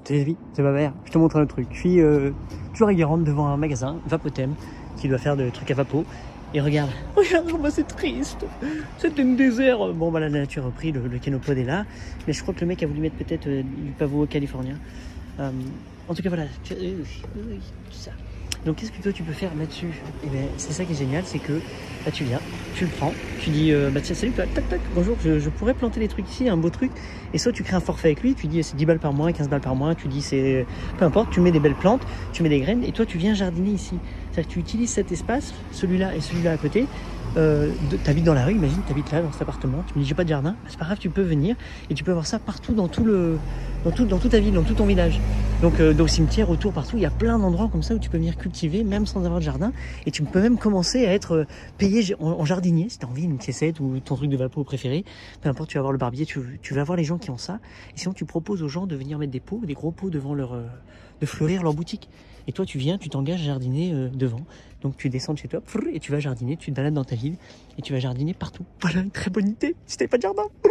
C'est la vie, c'est ma mère. Je te montre un autre truc. Je suis toujours à Guérande devant un magasin, Vapotem, qui doit faire des trucs à vapeau. Et regarde, comment c'est triste. C'est un désert. Bon, bah la nature a repris, le canopode est là. Mais je crois que le mec a voulu mettre peut-être du pavot californien. En tout cas, voilà. Ça. Donc, qu'est-ce que toi tu peux faire là-dessus? Et ben, c'est ça qui est génial, c'est que là, tu viens, tu le prends, tu dis bah tiens, salut toi, tac tac, bonjour, je pourrais planter des trucs ici, un beau truc. Et soit tu crées un forfait avec lui, tu dis c'est 10 balles par mois, 15 balles par mois, tu dis c'est peu importe, tu mets des belles plantes, tu mets des graines et toi tu viens jardiner ici. C'est-à-dire que tu utilises cet espace, celui-là et celui-là à côté. T'habites dans la rue, imagine, t'habites là dans cet appartement, tu me dis j'ai pas de jardin, c'est pas grave, tu peux venir et tu peux avoir ça partout dans toute ta ville, dans tout ton village. Donc au cimetière, autour, partout, il y a plein d'endroits comme ça où tu peux venir cultiver même sans avoir de jardin et tu peux même commencer à être payé en jardinier si tu as envie, une piécette ou ton truc de vapeau préféré, peu importe, tu vas voir le barbier, tu vas voir les gens qui ont ça et sinon tu proposes aux gens de venir mettre des pots, des gros pots devant de fleurir leur boutique. Et toi, tu viens, tu t'engages à jardiner devant. Donc, tu descends de chez toi et tu vas jardiner, tu te balades dans ta ville et tu vas jardiner partout. Voilà, une très bonne idée si t'avais pas de jardin.